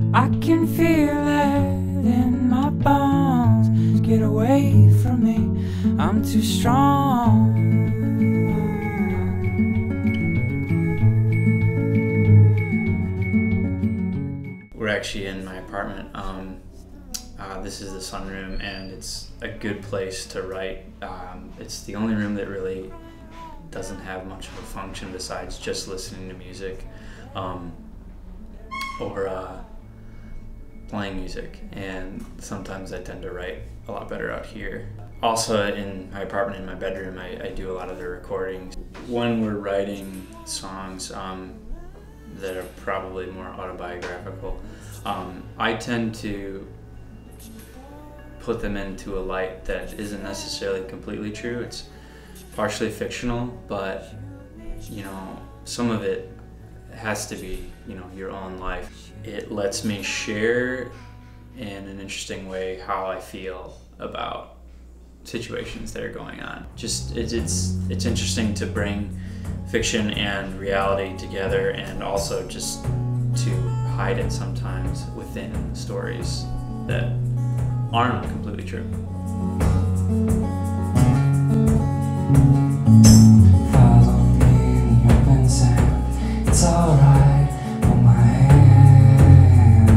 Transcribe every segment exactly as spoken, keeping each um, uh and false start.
I can feel it in my bones. Get away from me, I'm too strong. We're actually in my apartment. Um, uh, this is the sunroom, and it's a good place to write. Um, it's the only room that really doesn't have much of a function besides just listening to music um, or uh, playing music, and sometimes I tend to write a lot better out here. Also, in my apartment, in my bedroom, I, I do a lot of the recordings. When we're writing songs um, that are probably more autobiographical, um, I tend to put them into a light that isn't necessarily completely true. It's partially fictional, but you know, some of it has to be, you know, your own life. It lets me share in an interesting way how I feel about situations that are going on. Just it's it's it's interesting to bring fiction and reality together, and also just to hide it sometimes within stories that aren't completely true. Follow me in the open sand. It's alright on my hand.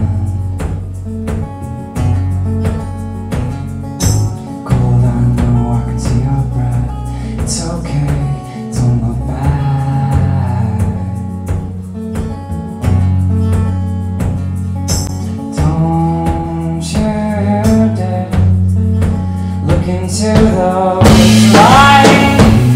Cold, I know I can see your breath. It's okay, don't look back. Don't you dare look into those eyes.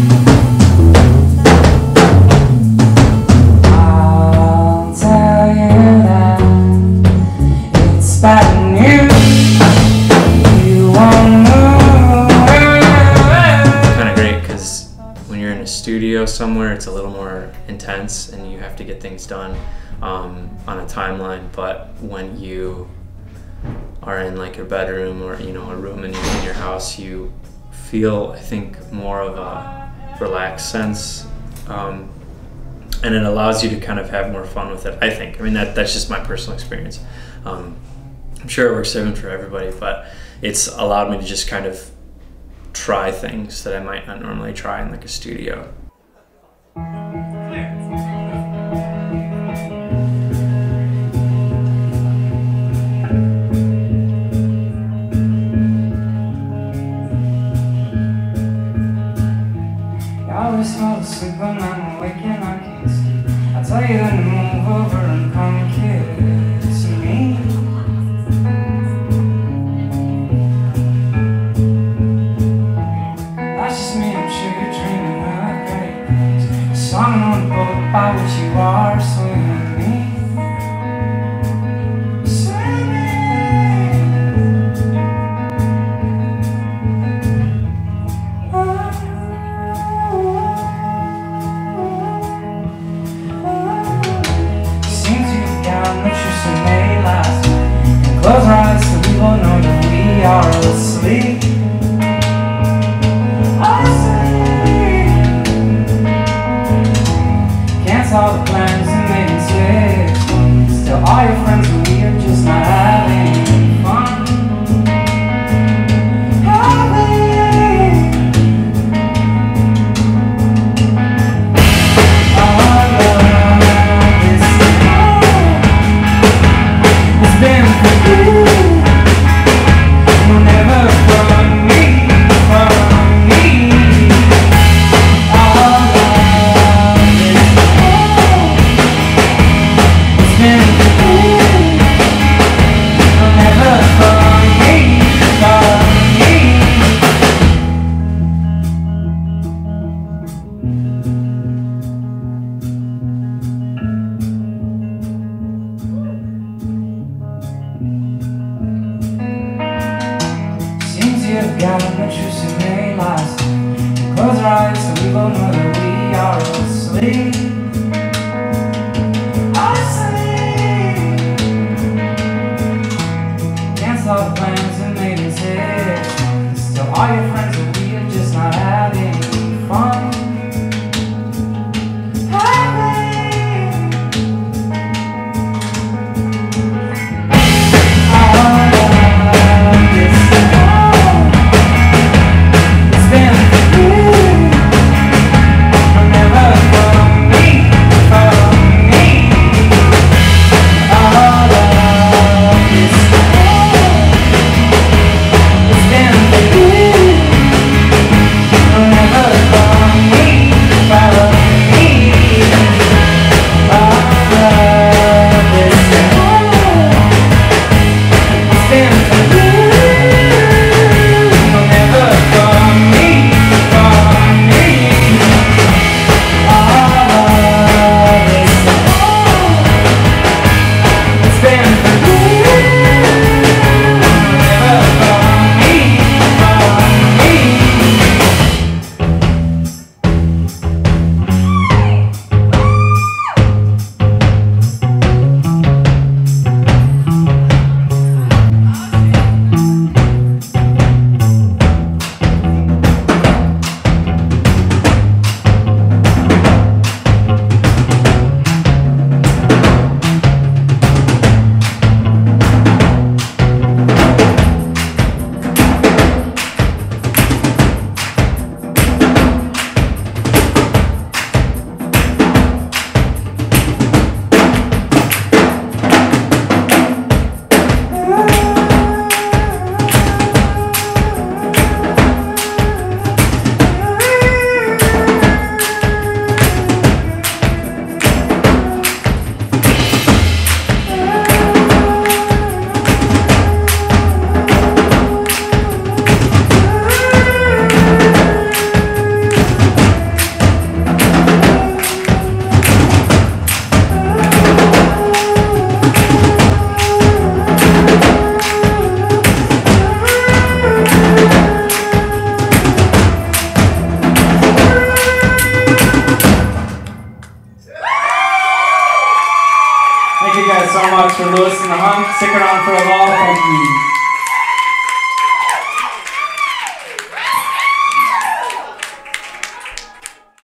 I'll tell you that it's bad news. You won't move. It's kind of great because when you're in a studio somewhere, it's a little more intense and you have to get things done um, on a timeline. But when you are in like your bedroom or, you know, a room in, in your house, you feel, I think, more of a relaxed sense, um, and it allows you to kind of have more fun with it, I think. I mean, that that's just my personal experience. Um, I'm sure it works different for everybody, but it's allowed me to just kind of try things that I might not normally try in like a studio. I always fall asleep when I'm awake and I can't sleep. I tell you then to move over and come kiss me. That's just me, I'm sure you're dreaming of great things. A song on the boat by which you are swimming me. Close our eyes so we will know that we are asleep. Asleep. Cancel the plans and make it six. Still all your friends and we are just not having fun. You've got no truth in any lies. Close our eyes so we both know that we are asleep. Asleep. Cancel all the plans and made it six. Still all your friends and we are just not having fun. Having Stick around for a while. Thank you.